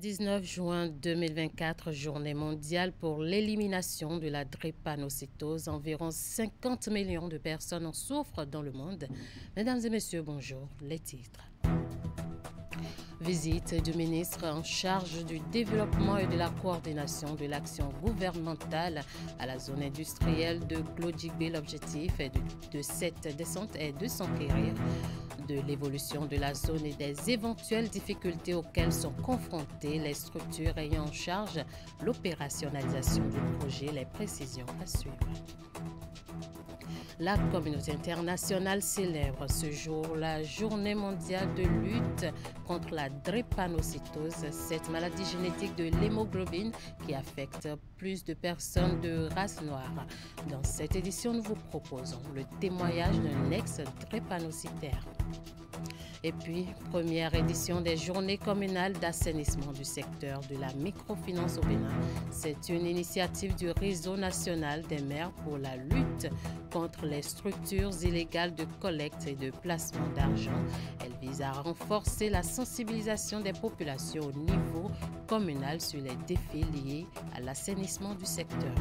19 juin 2024, journée mondiale pour l'élimination de la drépanocytose. Environ 50 millions de personnes en souffrent dans le monde. Mesdames et messieurs, bonjour. Les titres. Visite du ministre en charge du développement et de la coordination de l'action gouvernementale à la zone industrielle de Glodjigbe. L'objectif de cette descente est de s'enquérir de l'évolution de la zone et des éventuelles difficultés auxquelles sont confrontées les structures ayant en charge l'opérationnalisation du projet. Les précisions à suivre. La communauté internationale célèbre ce jour la journée mondiale de lutte contre la drépanocytose, cette maladie génétique de l'hémoglobine qui affecte plus de personnes de race noire. Dans cette édition, nous vous proposons le témoignage d'un ex-drépanocytaire. Et puis, première édition des journées communales d'assainissement du secteur de la microfinance au Bénin. C'est une initiative du réseau national des maires pour la lutte contre les structures illégales de collecte et de placement d'argent. Elle vise à renforcer la sensibilisation des populations au niveau communal sur les défis liés à l'assainissement du secteur.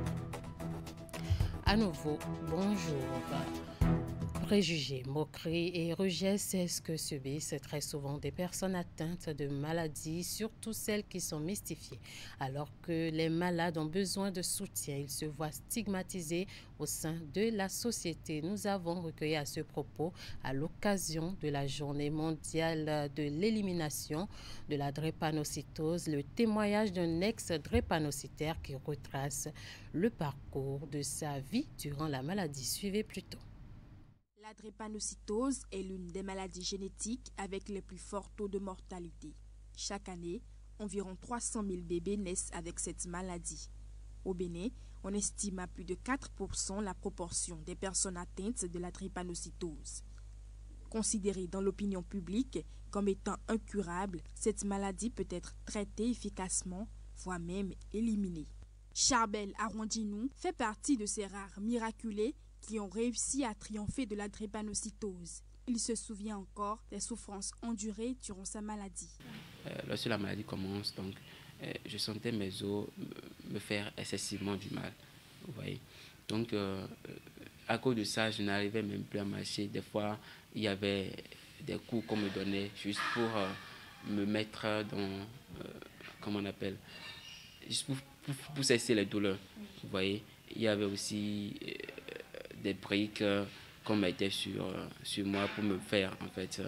À nouveau, bonjour. Préjugés, moqueries et rejets, c'est ce que subissent très souvent des personnes atteintes de maladies, surtout celles qui sont mystifiées. Alors que les malades ont besoin de soutien, ils se voient stigmatisés au sein de la société. Nous avons recueilli à ce propos, à l'occasion de la journée mondiale de l'élimination de la drépanocytose, le témoignage d'un ex-drépanocytaire qui retrace le parcours de sa vie durant la maladie. Suivez plutôt. La drépanocytose est l'une des maladies génétiques avec les plus forts taux de mortalité. Chaque année, environ 300 000 bébés naissent avec cette maladie. Au Bénin, on estime à plus de 4% la proportion des personnes atteintes de la drépanocytose. Considérée dans l'opinion publique comme étant incurable, cette maladie peut être traitée efficacement, voire même éliminée. Charbel Arrondinou fait partie de ces rares miraculés qui ont réussi à triompher de la drépanocytose. Il se souvient encore des souffrances endurées durant sa maladie. Lorsque la maladie commence, je sentais mes os me faire excessivement du mal. Vous voyez. Donc, à cause de ça, je n'arrivais même plus à marcher. Des fois, il y avait des coups qu'on me donnait juste pour me mettre dans, comment on appelle, juste pour cesser les douleurs. Vous voyez. Il y avait aussi des briques qu'on mettait sur moi pour me faire, en fait,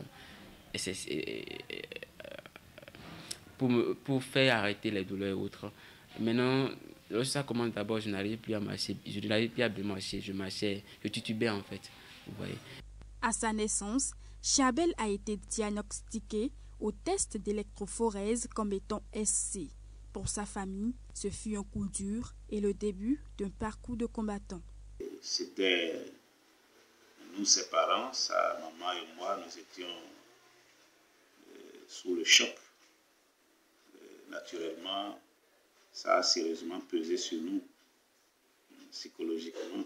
pour faire arrêter les douleurs et autres. Maintenant, lorsque ça commence d'abord, je n'arrive plus à marcher, je n'arrive plus à bien marcher, je titubais en fait, vous voyez. À sa naissance, Charbel a été diagnostiqué au test d'électrophorèse comme étant SC. Pour sa famille, ce fut un coup dur et le début d'un parcours de combattant. C'était nous, ses parents, sa maman et moi, nous étions sous le choc. Naturellement, ça a sérieusement pesé sur nous, psychologiquement.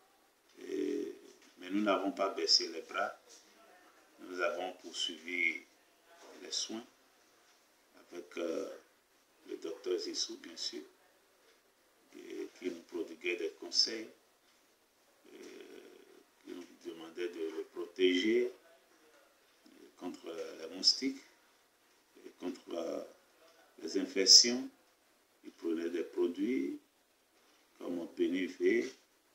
Mais nous n'avons pas baissé les bras. Nous avons poursuivi les soins avec le docteur Zissou, bien sûr, qui nous prodiguait des conseils, qui nous demandait de le protéger contre les moustiques, et contre les infections. Il prenait des produits comme Pénivé,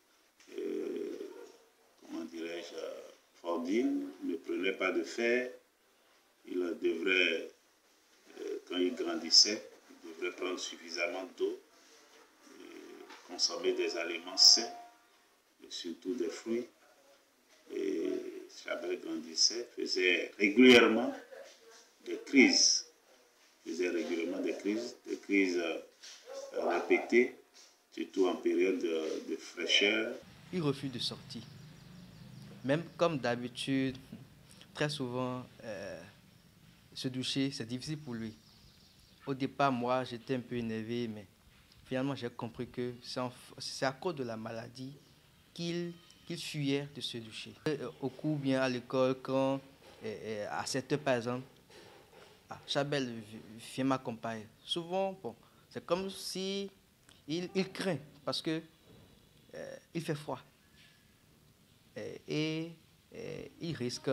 comment dirais-je, Fordine. Il ne prenait pas de fer. Il devrait, quand il grandissait, il devrait prendre suffisamment d'eau, consommer des aliments sains, et surtout des fruits. Et Charbel grandissait, faisait régulièrement des crises. Des crises répétées, surtout en période de fraîcheur. Il refuse de sortir. Même comme d'habitude, très souvent, se doucher, c'est difficile pour lui. Au départ, moi, j'étais un peu énervé, mais finalement, j'ai compris que c'est à cause de la maladie qu'il fuyait de se doucher. Au cours, bien à l'école, quand à 7 heures, par exemple, ah, Chabel, viens m'accompagner. Souvent, bon, c'est comme si il craint parce que il fait froid. Et il risque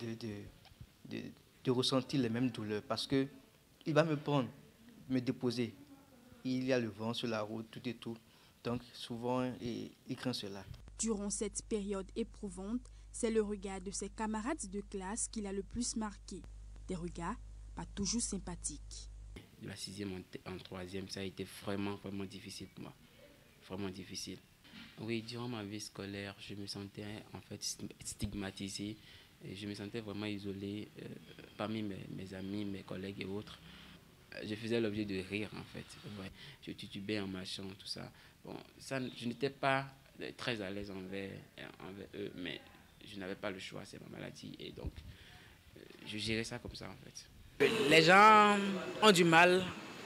de ressentir les mêmes douleurs parce que il va me prendre, me déposer. Il y a le vent sur la route, tout et tout. Donc, souvent, il craint cela. Durant cette période éprouvante, c'est le regard de ses camarades de classe qui l'a le plus marqué. Des regards pas toujours sympathiques. De la 6e en 3e, ça a été vraiment difficile pour moi. Vraiment difficile. Oui, durant ma vie scolaire, je me sentais en fait stigmatisé. Et je me sentais vraiment isolé parmi mes amis, mes collègues et autres. Je faisais l'objet de rire en fait. Ouais. Je titubais en marchant, tout ça. Bon, ça, je n'étais pas très à l'aise envers eux, mais je n'avais pas le choix, c'est ma maladie. Et donc, je gérais ça comme ça en fait. Les gens ont du mal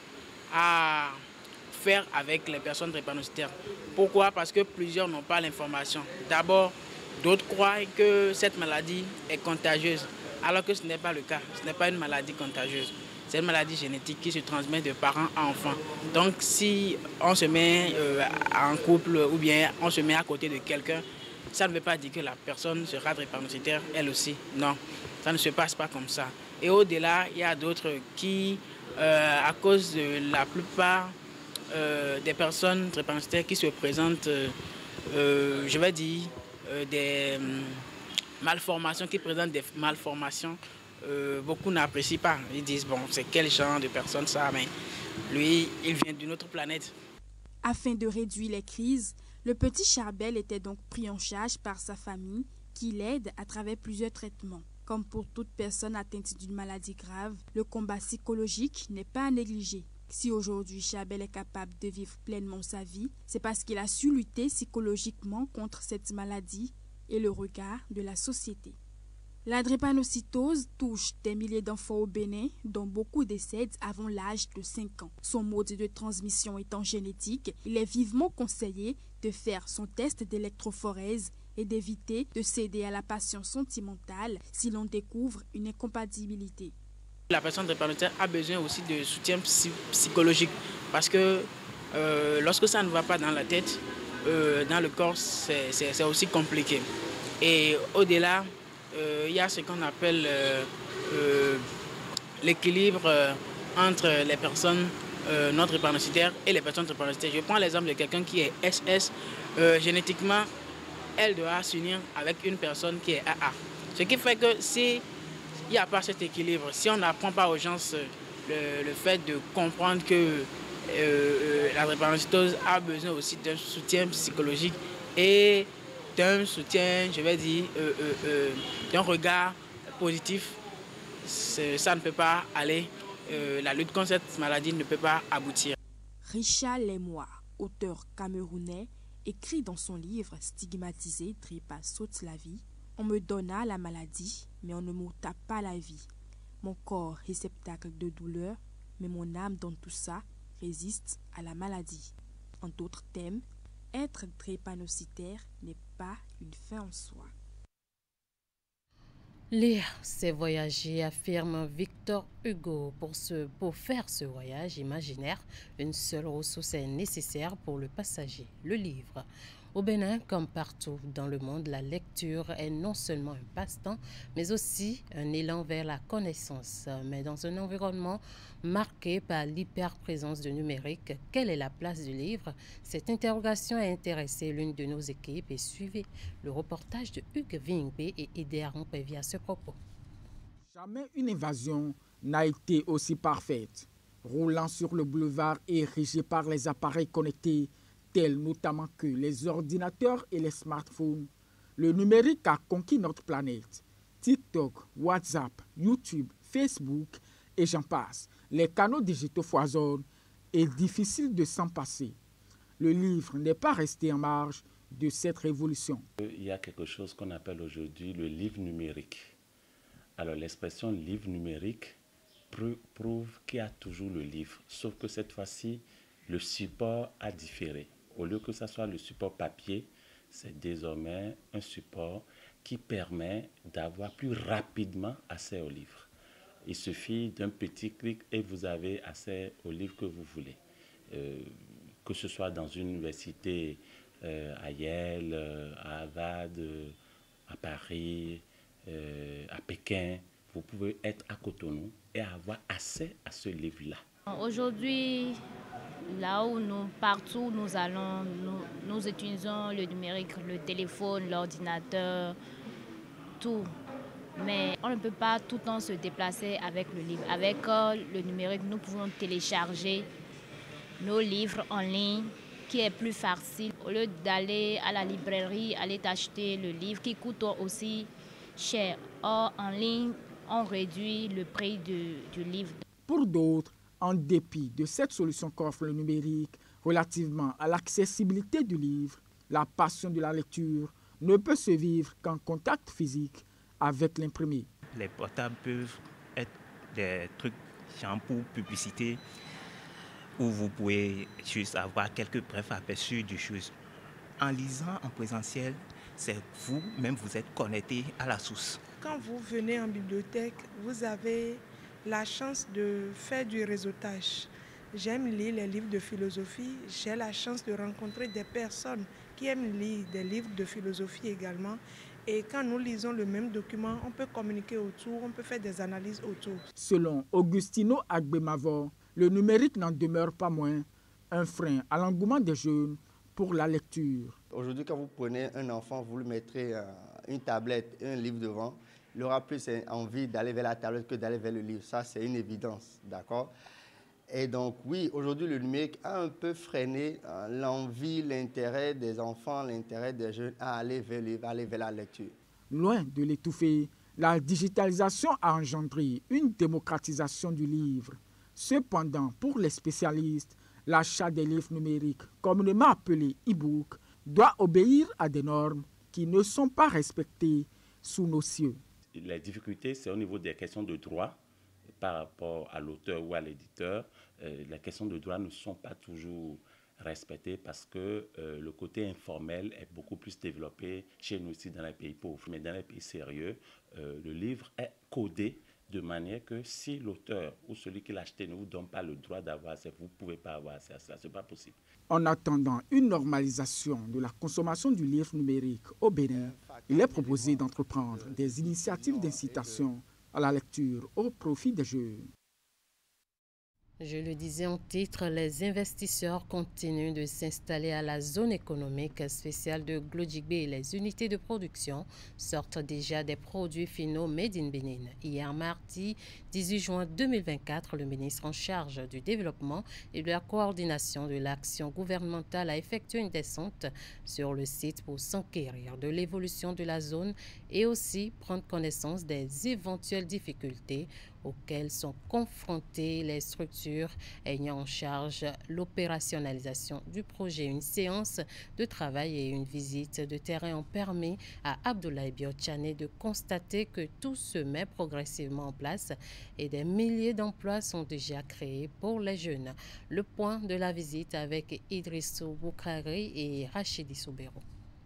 à faire avec les personnes drépanocytaires. Pourquoi? Parce que plusieurs n'ont pas l'information. D'abord, d'autres croient que cette maladie est contagieuse, alors que ce n'est pas le cas. Ce n'est pas une maladie contagieuse. C'est une maladie génétique qui se transmet de parents à enfants. Donc, si on se met en couple ou bien on se met à côté de quelqu'un, ça ne veut pas dire que la personne sera drépanocytaire elle aussi. Non, ça ne se passe pas comme ça. Et au-delà, il y a d'autres qui, à cause de la plupart des personnes drépanocytaires qui se présentent, je vais dire, des malformations, qui présentent des malformations, beaucoup n'apprécient pas. Ils disent, bon, c'est quel genre de personne ça, mais lui, il vient d'une autre planète. Afin de réduire les crises, le petit Charbel était donc pris en charge par sa famille qui l'aide à travers plusieurs traitements. Comme pour toute personne atteinte d'une maladie grave, le combat psychologique n'est pas à négliger. Si aujourd'hui Charbel est capable de vivre pleinement sa vie, c'est parce qu'il a su lutter psychologiquement contre cette maladie et le regard de la société. La drépanocytose touche des milliers d'enfants au Bénin, dont beaucoup décèdent avant l'âge de 5 ans. Son mode de transmission étant génétique, il est vivement conseillé de faire son test d'électrophorèse et d'éviter de céder à la passion sentimentale si l'on découvre une incompatibilité. La personne drépanocytaire a besoin aussi de soutien psychologique parce que lorsque ça ne va pas dans la tête, dans le corps, c'est aussi compliqué. Et au-delà, il y a ce qu'on appelle l'équilibre entre les personnes non drépanocytaires et les personnes drépanocytaires. Je prends l'exemple de quelqu'un qui est SS. Génétiquement, elle doit s'unir avec une personne qui est AA. Ce qui fait que si il n'y a pas cet équilibre, si on n'apprend pas aux gens le fait de comprendre que la drépanocytose a besoin aussi d'un soutien psychologique et d'un soutien, je vais dire, d'un regard positif, ça ne peut pas aller. La lutte contre cette maladie ne peut pas aboutir. Richard Lemoy, auteur camerounais, écrit dans son livre Stigmatisé, Drépa saute la vie. On me donna la maladie, mais on ne m'ôta pas la vie. Mon corps réceptacle de douleur, mais mon âme dans tout ça résiste à la maladie. En d'autres termes, être drépanocytaire n'est pas une fin en soi. Lire, c'est voyager, affirme Victor Hugo. Pour faire ce voyage imaginaire, une seule ressource est nécessaire pour le passager, le livre. Au Bénin, comme partout dans le monde, la lecture est non seulement un passe-temps, mais aussi un élan vers la connaissance. Mais dans un environnement marqué par l'hyperprésence du numérique, quelle est la place du livre? Cette interrogation a intéressé l'une de nos équipes et suivez le reportage de Hugues Vingbe et Eder Pévi à ce propos. Jamais une invasion n'a été aussi parfaite. Roulant sur le boulevard érigé par les appareils connectés, tels notamment que les ordinateurs et les smartphones, le numérique a conquis notre planète. TikTok, WhatsApp, YouTube, Facebook et j'en passe. Les canaux digitaux foisonnent et difficile de s'en passer. Le livre n'est pas resté en marge de cette révolution. Il y a quelque chose qu'on appelle aujourd'hui le livre numérique. Alors l'expression livre numérique prouve qu'il y a toujours le livre, sauf que cette fois-ci, le support a différé. Au lieu que ce soit le support papier, c'est désormais un support qui permet d'avoir plus rapidement accès au livre. Il suffit d'un petit clic et vous avez accès aux livres que vous voulez. Que ce soit dans une université à Yale, à Harvard, à Paris, à Pékin, vous pouvez être à Cotonou et avoir accès à ce livre-là. Aujourd'hui, là où partout nous allons, nous utilisons le numérique, le téléphone, l'ordinateur, tout. Mais on ne peut pas tout le temps se déplacer avec le livre. Avec le numérique, nous pouvons télécharger nos livres en ligne, qui est plus facile. Au lieu d'aller à la librairie, aller t'acheter le livre qui coûte aussi cher. Or, en ligne, on réduit le prix du livre. Pour d'autres, en dépit de cette solution qu'offre le numérique relativement à l'accessibilité du livre, la passion de la lecture ne peut se vivre qu'en contact physique avec l'imprimé. Les portables peuvent être des trucs shampoo, publicité, où vous pouvez juste avoir quelques brefs aperçus des choses. En lisant en présentiel, c'est vous-même, vous êtes connecté à la source. Quand vous venez en bibliothèque, vous avez la chance de faire du réseautage. J'aime lire les livres de philosophie. J'ai la chance de rencontrer des personnes qui aiment lire des livres de philosophie également. Et quand nous lisons le même document, on peut communiquer autour, on peut faire des analyses autour. Selon Augustino Agbemavor, le numérique n'en demeure pas moins un frein à l'engouement des jeunes pour la lecture. Aujourd'hui, quand vous prenez un enfant, vous lui mettrez une tablette et un livre devant, il aura plus envie d'aller vers la tablette que d'aller vers le livre. Ça, c'est une évidence, d'accord? Et donc, oui, aujourd'hui, le numérique a un peu freiné l'envie, l'intérêt des enfants, l'intérêt des jeunes à aller vers le livre, à aller vers la lecture. Loin de l'étouffer, la digitalisation a engendré une démocratisation du livre. Cependant, pour les spécialistes, l'achat des livres numériques, communément appelés e-book, doit obéir à des normes qui ne sont pas respectées sous nos cieux. La difficulté, c'est au niveau des questions de droit par rapport à l'auteur ou à l'éditeur. Les questions de droit ne sont pas toujours respectées parce que le côté informel est beaucoup plus développé chez nous ici dans les pays pauvres. Mais dans les pays sérieux, le livre est codé de manière que si l'auteur ou celui qui l'a acheté ne vous donne pas le droit d'avoir accès, vous ne pouvez pas avoir accès à cela. Ce n'est pas possible. En attendant une normalisation de la consommation du livre numérique au Bénin, il est proposé d'entreprendre des initiatives d'incitation à la lecture au profit des jeunes. Je le disais en titre, les investisseurs continuent de s'installer à la zone économique spéciale de Glodjigbe et les unités de production sortent déjà des produits finaux made in Bénin. Hier mardi 18 juin 2024, le ministre en charge du développement et de la coordination de l'action gouvernementale a effectué une descente sur le site pour s'enquérir de l'évolution de la zone et aussi prendre connaissance des éventuelles difficultés auxquelles sont confrontées les structures ayant en charge l'opérationnalisation du projet. Une séance de travail et une visite de terrain ont permis à Abdoulaye Biotchane de constater que tout se met progressivement en place et des milliers d'emplois sont déjà créés pour les jeunes. Le point de la visite avec Idrissou Boukrari et Rachidi Soubero.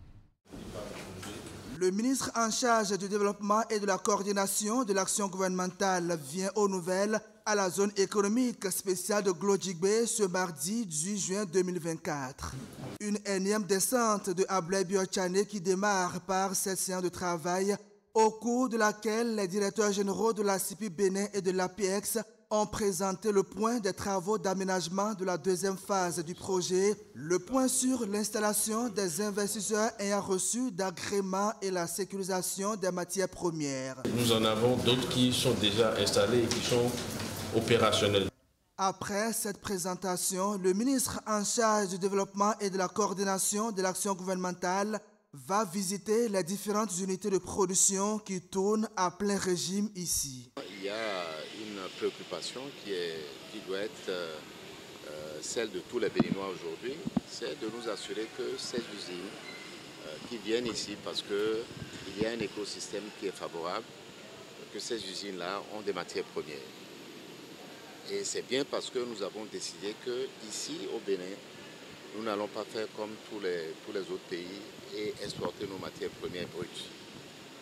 Le ministre en charge du développement et de la coordination de l'action gouvernementale vient aux nouvelles à la zone économique spéciale de Glodjigbe ce mardi 18 juin 2024. Une énième descente de Abdoulaye Biotchane qui démarre par cette séance de travail au cours de laquelle les directeurs généraux de la CIPI Bénin et de l'APEX ont présenté le point des travaux d'aménagement de la deuxième phase du projet, le point sur l'installation des investisseurs ayant reçu d'agrément et la sécurisation des matières premières. Nous en avons d'autres qui sont déjà installés et qui sont opérationnels. Après cette présentation, le ministre en charge du développement et de la coordination de l'action gouvernementale va visiter les différentes unités de production qui tournent à plein régime ici. Il y a une préoccupation qui doit être celle de tous les Béninois aujourd'hui, c'est de nous assurer que ces usines qui viennent ici, parce qu'il y a un écosystème qui est favorable, que ces usines-là ont des matières premières. Et c'est bien parce que nous avons décidé qu'ici au Bénin, nous n'allons pas faire comme tous les autres pays et exporter nos matières premières brutes.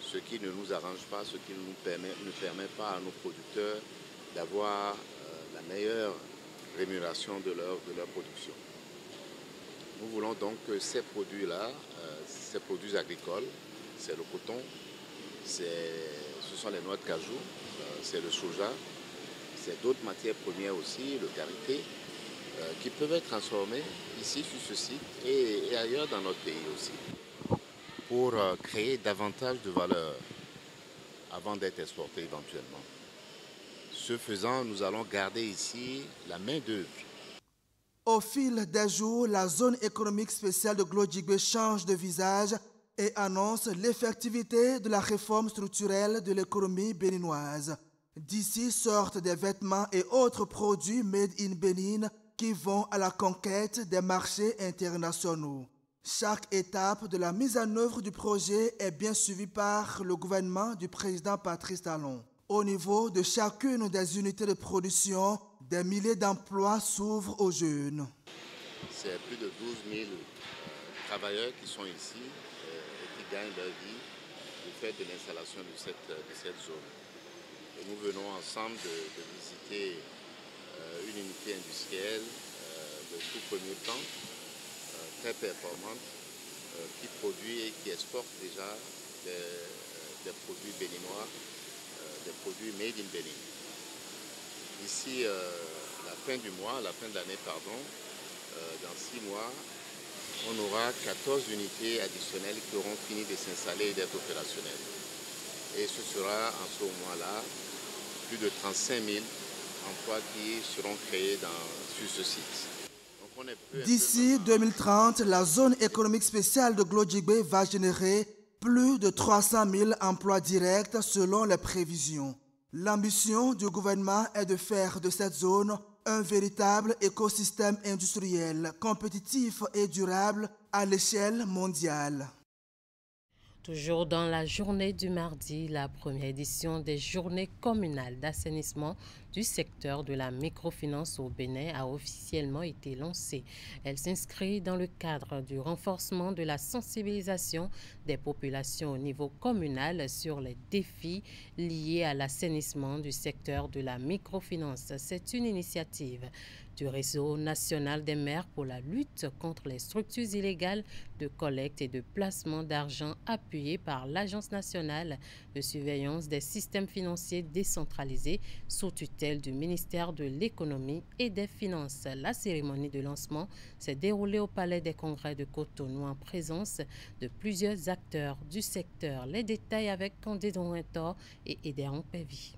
ce qui ne nous arrange pas, ce qui ne permet pas à nos producteurs d'avoir la meilleure rémunération de leur production. Nous voulons donc que ces produits-là, ces produits agricoles, c'est le coton, ce sont les noix de cajou, c'est le soja, c'est d'autres matières premières aussi, le karité, qui peuvent être transformées ici sur ce site et ailleurs dans notre pays aussi, pour créer davantage de valeur avant d'être exportés éventuellement. Ce faisant, nous allons garder ici la main-d'œuvre. Au fil des jours, la zone économique spéciale de Glodjigbe change de visage et annonce l'effectivité de la réforme structurelle de l'économie béninoise. D'ici sortent des vêtements et autres produits made in Bénin qui vont à la conquête des marchés internationaux. Chaque étape de la mise en œuvre du projet est bien suivie par le gouvernement du président Patrice Talon. Au niveau de chacune des unités de production, des milliers d'emplois s'ouvrent aux jeunes. C'est plus de 12 000 travailleurs qui sont ici et qui gagnent leur vie du fait de l'installation de cette zone. Et nous venons ensemble de visiter une unité industrielle de tout premier temps, très performante, qui produit et qui exporte déjà des produits béninois, des produits made in Bénin. D'ici la fin du mois, la fin de l'année, pardon, dans 6 mois, on aura 14 unités additionnelles qui auront fini de s'installer et d'être opérationnelles. Et ce sera en ce moment-là plus de 35 000 emplois qui seront créés sur ce site. D'ici 2030, la zone économique spéciale de Glodjigbe va générer plus de 300 000 emplois directs selon les prévisions. L'ambition du gouvernement est de faire de cette zone un véritable écosystème industriel, compétitif et durable à l'échelle mondiale. Toujours dans la journée du mardi, la première édition des journées communales d'assainissement du secteur de la microfinance au Bénin a officiellement été lancée. Elle s'inscrit dans le cadre du renforcement de la sensibilisation des populations au niveau communal sur les défis liés à l'assainissement du secteur de la microfinance. C'est une initiative du Réseau national des maires pour la lutte contre les structures illégales de collecte et de placement d'argent appuyée par l'Agence nationale de surveillance des systèmes financiers décentralisés sous tutelle du ministère de l'Économie et des Finances. La cérémonie de lancement s'est déroulée au Palais des Congrès de Cotonou en présence de plusieurs acteurs du secteur. Les détails avec Candide Rouentor et Edéon Pévi.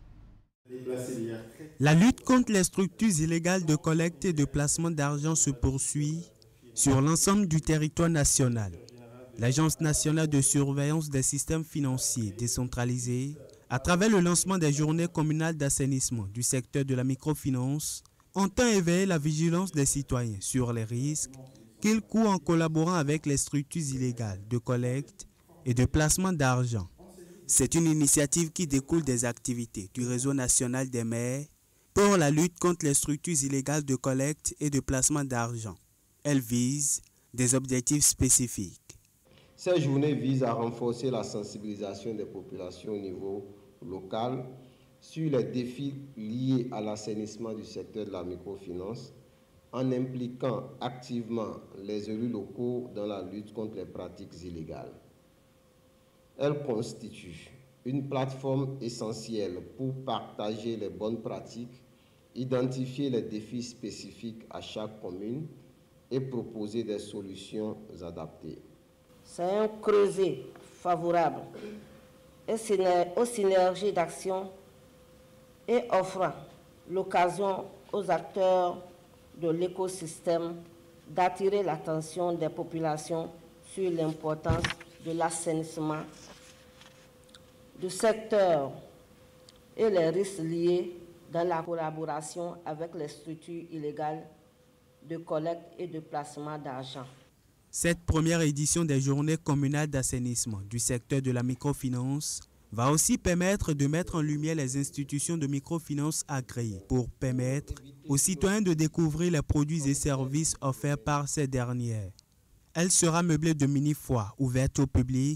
La lutte contre les structures illégales de collecte et de placement d'argent se poursuit sur l'ensemble du territoire national. L'Agence nationale de surveillance des systèmes financiers décentralisés, à travers le lancement des journées communales d'assainissement du secteur de la microfinance, entend éveiller la vigilance des citoyens sur les risques qu'ils courent en collaborant avec les structures illégales de collecte et de placement d'argent. C'est une initiative qui découle des activités du Réseau national des maires pour la lutte contre les structures illégales de collecte et de placement d'argent. Elle vise des objectifs spécifiques. Ces journées visent à renforcer la sensibilisation des populations au niveau local sur les défis liés à l'assainissement du secteur de la microfinance en impliquant activement les élus locaux dans la lutte contre les pratiques illégales. Elle constitue une plateforme essentielle pour partager les bonnes pratiques, identifier les défis spécifiques à chaque commune et proposer des solutions adaptées. C'est un creuset favorable aux synergies d'action et offrant l'occasion aux acteurs de l'écosystème d'attirer l'attention des populations sur l'importance de l'assainissement du secteur et les risques liés dans la collaboration avec les structures illégales de collecte et de placement d'argent. Cette première édition des journées communales d'assainissement du secteur de la microfinance va aussi permettre de mettre en lumière les institutions de microfinance agréées pour permettre aux citoyens de découvrir les produits et services offerts par ces dernières. Elle sera meublée de mini-foires ouvertes au public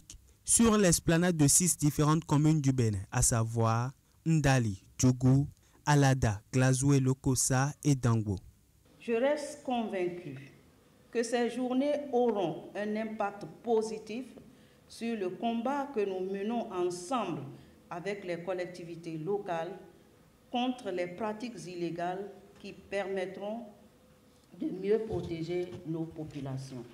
sur l'esplanade de 6 différentes communes du Bénin, à savoir Ndali, Djougou, Alada, Glazoué, Lokossa et Dango. Je reste convaincu que ces journées auront un impact positif sur le combat que nous menons ensemble avec les collectivités locales contre les pratiques illégales qui permettront de mieux protéger nos populations.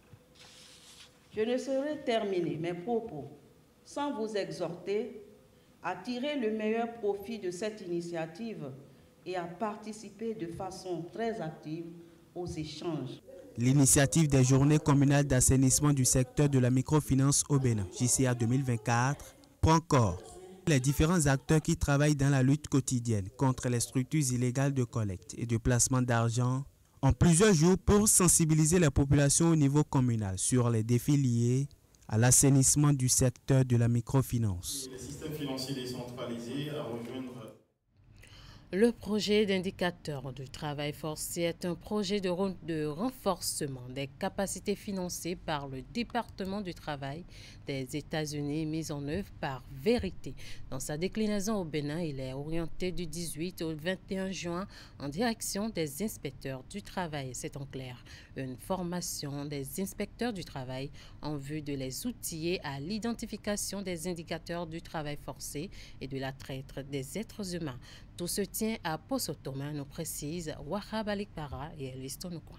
Je ne saurais terminer mes propos sans vous exhorter à tirer le meilleur profit de cette initiative et à participer de façon très active aux échanges. L'initiative des journées communales d'assainissement du secteur de la microfinance au Bénin, JCA 2024, prend corps. Les différents acteurs qui travaillent dans la lutte quotidienne contre les structures illégales de collecte et de placement d'argent ont plusieurs jours pour sensibiliser la population au niveau communal sur les défis liés à l'assainissement du secteur de la microfinance. Le système financier décentralisé à rejoindre. Le projet d'indicateur du travail forcé est un projet de renforcement des capacités financées par le département du travail des États-Unis mis en œuvre par Vérité. Dans sa déclinaison au Bénin, il est orienté du 18 au 21 juin en direction des inspecteurs du travail. C'est en clair une formation des inspecteurs du travail en vue de les outiller à l'identification des indicateurs du travail forcé et de la traite des êtres humains. Tout se tient à Posotoma, nous précise Wahab Alikpara et Elvis Tonokwa.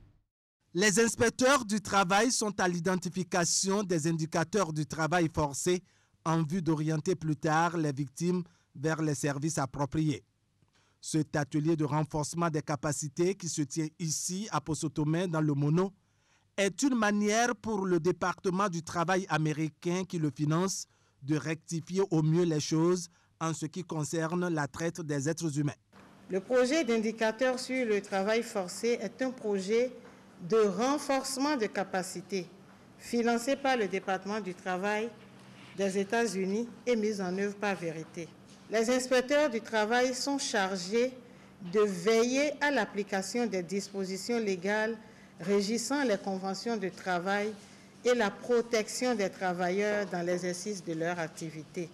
Les inspecteurs du travail sont à l'identification des indicateurs du travail forcé en vue d'orienter plus tard les victimes vers les services appropriés. Cet atelier de renforcement des capacités qui se tient ici à Posotoma dans le Mono est une manière pour le département du travail américain qui le finance de rectifier au mieux les choses en ce qui concerne la traite des êtres humains. Le projet d'indicateur sur le travail forcé est un projet de renforcement de capacités financé par le département du travail des États-Unis et mis en œuvre par Vérité. Les inspecteurs du travail sont chargés de veiller à l'application des dispositions légales régissant les conventions de travail et la protection des travailleurs dans l'exercice de leur activité.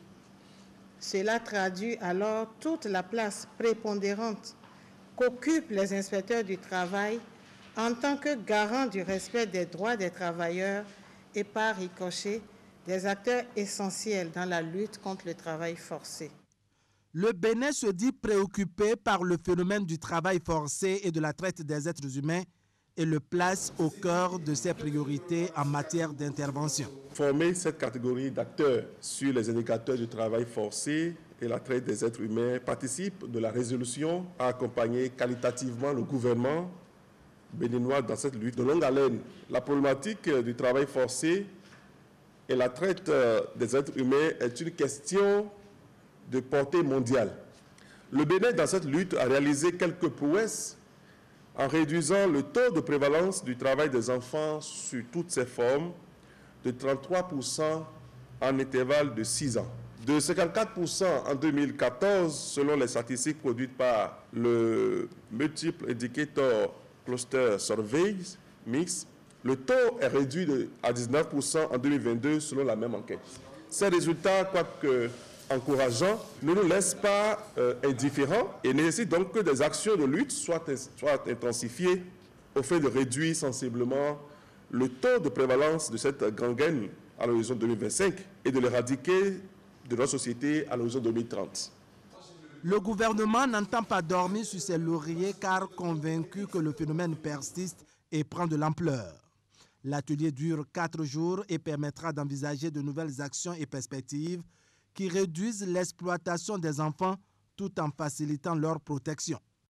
Cela traduit alors toute la place prépondérante qu'occupent les inspecteurs du travail en tant que garants du respect des droits des travailleurs et par ricochet des acteurs essentiels dans la lutte contre le travail forcé. Le Bénin se dit préoccupé par le phénomène du travail forcé et de la traite des êtres humains et le place au cœur de ses priorités en matière d'intervention. Former cette catégorie d'acteurs sur les indicateurs du travail forcé et la traite des êtres humains participe de la résolution à accompagner qualitativement le gouvernement béninois dans cette lutte de longue haleine. La problématique du travail forcé et la traite des êtres humains est une question de portée mondiale. Le Bénin, dans cette lutte, a réalisé quelques prouesses en réduisant le taux de prévalence du travail des enfants sur toutes ses formes de 33% en intervalle de 6 ans. De 54% en 2014, selon les statistiques produites par le Multiple Indicator Cluster Surveys Mix, le taux est réduit à 19% en 2022 selon la même enquête. Ces résultats, quoique encourageants, ne nous laissent pas indifférents et nécessitent donc que des actions de lutte soient intensifiées au fait de réduire sensiblement le taux de prévalence de cette gangrène à l'horizon 2025 et de l'éradiquer de notre société à l'horizon 2030. Le gouvernement n'entend pas dormir sur ses lauriers car convaincu que le phénomène persiste et prend de l'ampleur. L'atelier dure 4 jours et permettra d'envisager de nouvelles actions et perspectives qui réduisent l'exploitation des enfants tout en facilitant leur protection.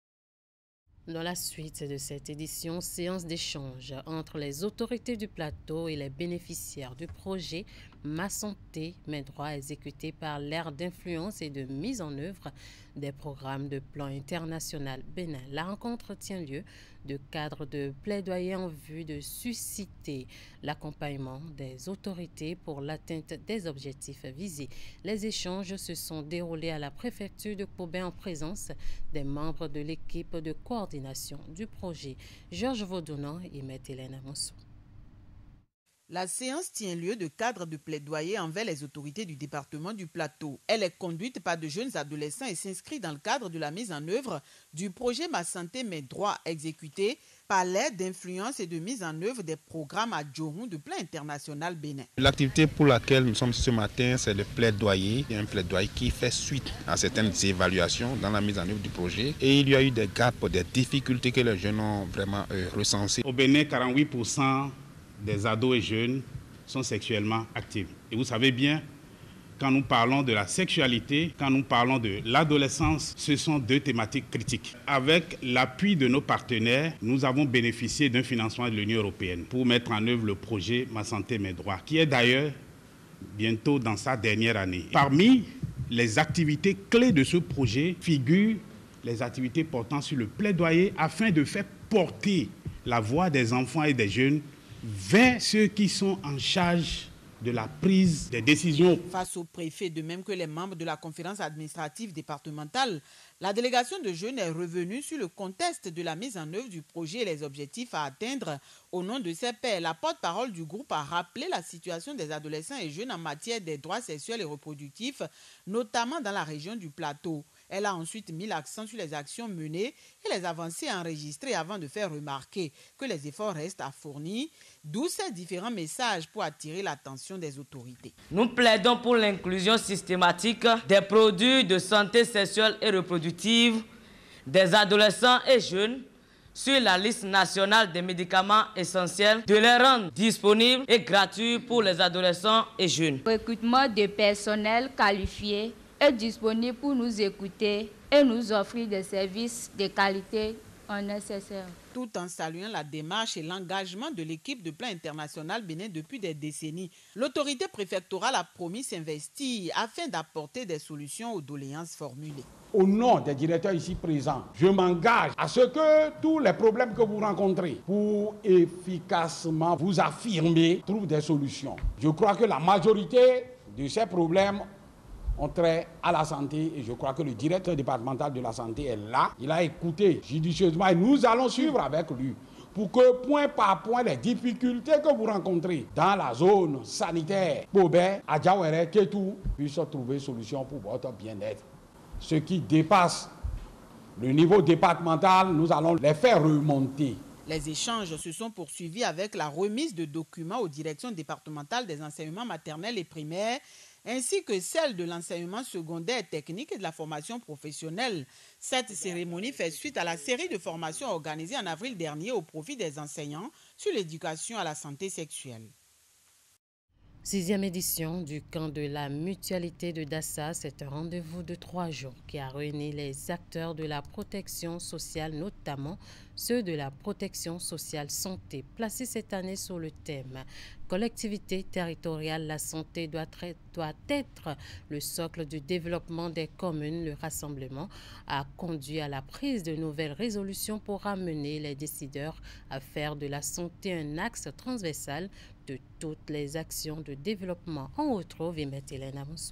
Dans la suite de cette édition, séance d'échange entre les autorités du plateau et les bénéficiaires du projet Ma Santé, Mes Droits, exécuté par l'ère d'influence et de mise en œuvre des programmes de plan international Bénin. La rencontre tient lieu de cadre de plaidoyer en vue de susciter l'accompagnement des autorités pour l'atteinte des objectifs visés. Les échanges se sont déroulés à la préfecture de Koben en présence des membres de l'équipe de coordination du projet. Georges Vaudounan et Maître Hélène Amonsou. La séance tient lieu de cadre de plaidoyer envers les autorités du département du Plateau. Elle est conduite par de jeunes adolescents et s'inscrit dans le cadre de la mise en œuvre du projet Ma Santé, Mes Droits, exécuté par l'aide d'influence et de mise en œuvre des programmes à Djohou de plan international Bénin. L'activité pour laquelle nous sommes ce matin, c'est le plaidoyer. Un plaidoyer qui fait suite à certaines évaluations dans la mise en œuvre du projet. Et il y a eu des gaps, des difficultés que les jeunes ont vraiment recensées. Au Bénin, 48% des ados et jeunes sont sexuellement actifs. Et vous savez bien, quand nous parlons de la sexualité, quand nous parlons de l'adolescence, ce sont deux thématiques critiques. Avec l'appui de nos partenaires, nous avons bénéficié d'un financement de l'Union européenne pour mettre en œuvre le projet Ma Santé, Mes Droits, qui est d'ailleurs bientôt dans sa dernière année. Parmi les activités clés de ce projet figurent les activités portant sur le plaidoyer afin de faire porter la voix des enfants et des jeunes vers ceux qui sont en charge de la prise des décisions. Face au préfet, de même que les membres de la conférence administrative départementale, la délégation de jeunes est revenue sur le contexte de la mise en œuvre du projet et les objectifs à atteindre. Au nom de ses pairs, la porte-parole du groupe a rappelé la situation des adolescents et jeunes en matière des droits sexuels et reproductifs, notamment dans la région du Plateau. Elle a ensuite mis l'accent sur les actions menées et les avancées enregistrées avant de faire remarquer que les efforts restent à fournir, d'où ces différents messages pour attirer l'attention des autorités. Nous plaidons pour l'inclusion systématique des produits de santé sexuelle et reproductive des adolescents et jeunes sur la liste nationale des médicaments essentiels, de les rendre disponibles et gratuits pour les adolescents et jeunes. Le recrutement de personnel qualifié est disponible pour nous écouter et nous offrir des services de qualité nécessaires. Tout en saluant la démarche et l'engagement de l'équipe de plan international Bénin depuis des décennies, l'autorité préfectorale a promis s'investir afin d'apporter des solutions aux doléances formulées. Au nom des directeurs ici présents, je m'engage à ce que tous les problèmes que vous rencontrez, pour efficacement vous affirmer, trouvent des solutions. Je crois que la majorité de ces problèmes ont trait à la santé et je crois que le directeur départemental de la santé est là. Il a écouté judicieusement et nous allons suivre avec lui pour que point par point les difficultés que vous rencontrez dans la zone sanitaire, Bobé, Adjawere, Ketou, puissent trouver solution pour votre bien-être. Ce qui dépasse le niveau départemental, nous allons les faire remonter. Les échanges se sont poursuivis avec la remise de documents aux directions départementales des enseignements maternels et primaires ainsi que celle de l'enseignement secondaire technique et de la formation professionnelle. Cette cérémonie fait suite à la série de formations organisées en avril dernier au profit des enseignants sur l'éducation à la santé sexuelle. 6e édition du camp de la mutualité de Dassa, c'est un rendez-vous de 3 jours qui a réuni les acteurs de la protection sociale, notamment ceux de la protection sociale santé, placés cette année sur le thème « Collectivité territoriale, la santé doit être le socle du développement des communes ». Le rassemblement a conduit à la prise de nouvelles résolutions pour amener les décideurs à faire de la santé un axe transversal de toutes les actions de développement. On retrouve Hélène Amoussou.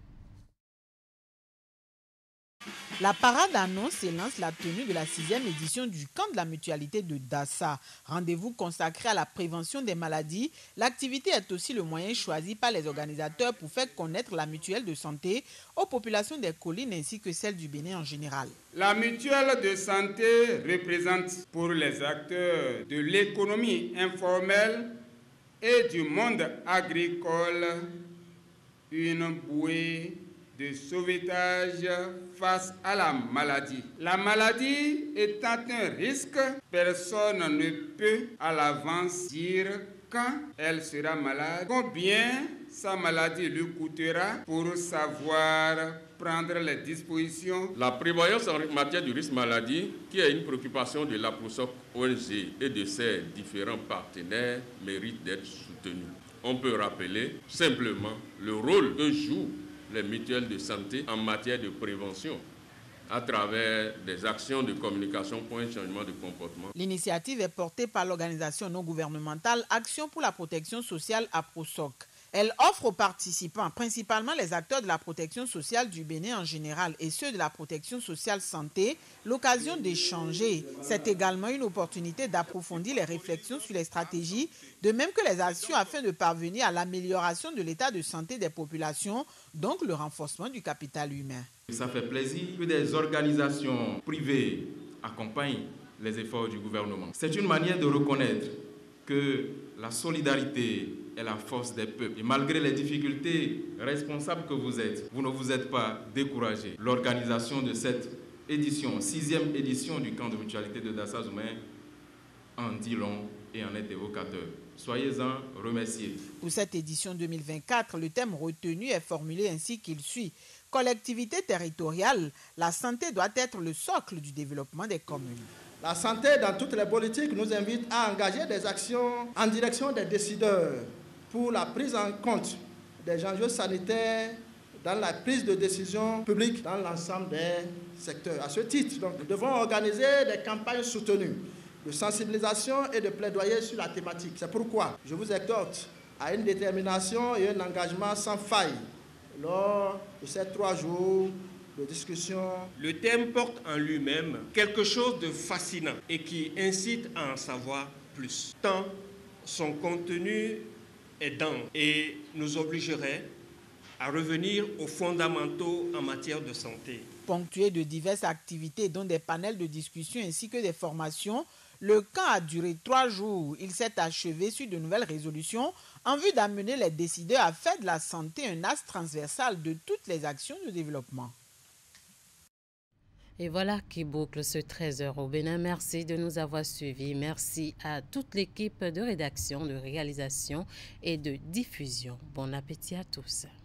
La parade annonce et lance la tenue de la 6e édition du camp de la mutualité de Dassa. Rendez-vous consacré à la prévention des maladies. L'activité est aussi le moyen choisi par les organisateurs pour faire connaître la mutuelle de santé aux populations des collines ainsi que celles du Bénin en général. La mutuelle de santé représente pour les acteurs de l'économie informelle et du monde agricole une bouée de sauvetage face à la maladie. La maladie étant un risque, personne ne peut à l'avance dire quand elle sera malade, combien sa maladie lui coûtera pour savoir prendre les dispositions. La prévoyance en matière du risque maladie, qui est une préoccupation de la PROSOC ONG et de ses différents partenaires, mérite d'être soutenue. On peut rappeler simplement le rôle que jouent les mutuelles de santé en matière de prévention à travers des actions de communication pour un changement de comportement. L'initiative est portée par l'organisation non gouvernementale Action pour la protection sociale à PROSOC. Elle offre aux participants, principalement les acteurs de la protection sociale du Bénin en général et ceux de la protection sociale santé, l'occasion d'échanger. C'est également une opportunité d'approfondir les réflexions sur les stratégies, de même que les actions afin de parvenir à l'amélioration de l'état de santé des populations, donc le renforcement du capital humain. Ça fait plaisir que des organisations privées accompagnent les efforts du gouvernement. C'est une manière de reconnaître que la solidarité est la force des peuples. Et malgré les difficultés responsables que vous êtes, vous ne vous êtes pas découragés. L'organisation de cette édition, 6e édition du camp de mutualité de Dassazoumen, en dit long et en est évocateur. Soyez-en remerciés. Pour cette édition 2024, le thème retenu est formulé ainsi qu'il suit. Collectivité territoriale, la santé doit être le socle du développement des communes. La santé, dans toutes les politiques, nous invite à engager des actions en direction des décideurs pour la prise en compte des enjeux sanitaires dans la prise de décision publique dans l'ensemble des secteurs. À ce titre, donc, nous devons organiser des campagnes soutenues de sensibilisation et de plaidoyer sur la thématique. C'est pourquoi je vous exhorte à une détermination et un engagement sans faille lors de ces 3 jours de discussion. Le thème porte en lui-même quelque chose de fascinant et qui incite à en savoir plus, tant son contenu est dense et nous obligerait à revenir aux fondamentaux en matière de santé. Ponctué de diverses activités, dont des panels de discussion ainsi que des formations, le camp a duré 3 jours. Il s'est achevé sur de nouvelles résolutions en vue d'amener les décideurs à faire de la santé un axe transversal de toutes les actions de développement. Et voilà qui boucle ce 13h au Bénin. Merci de nous avoir suivis. Merci à toute l'équipe de rédaction, de réalisation et de diffusion. Bon appétit à tous.